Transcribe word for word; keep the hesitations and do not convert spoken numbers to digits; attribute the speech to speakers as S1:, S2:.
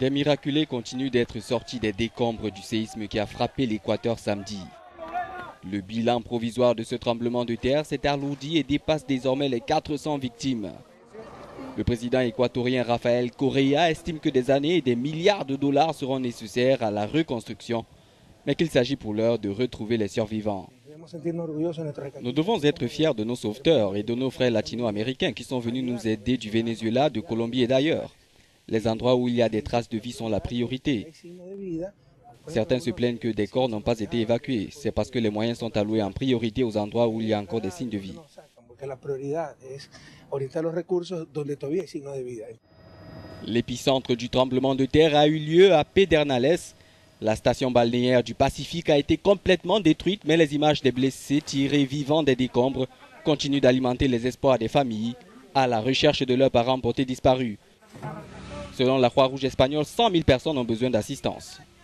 S1: Des miraculés continuent d'être sortis des décombres du séisme qui a frappé l'Équateur samedi. Le bilan provisoire de ce tremblement de terre s'est alourdi et dépasse désormais les quatre cents victimes. Le président équatorien Rafael Correa estime que des années et des milliards de dollars seront nécessaires à la reconstruction, mais qu'il s'agit pour l'heure de retrouver les survivants. Nous devons être fiers de nos sauveteurs et de nos frères latino-américains qui sont venus nous aider du Venezuela, de Colombie et d'ailleurs. Les endroits où il y a des traces de vie sont la priorité. Certains se plaignent que des corps n'ont pas été évacués. C'est parce que les moyens sont alloués en priorité aux endroits où il y a encore des signes de vie. L'épicentre du tremblement de terre a eu lieu à Pedernales. La station balnéaire du Pacifique a été complètement détruite, mais les images des blessés tirés vivants des décombres continuent d'alimenter les espoirs des familles à la recherche de leurs parents portés disparus. Selon la Croix-Rouge espagnole, cent mille personnes ont besoin d'assistance.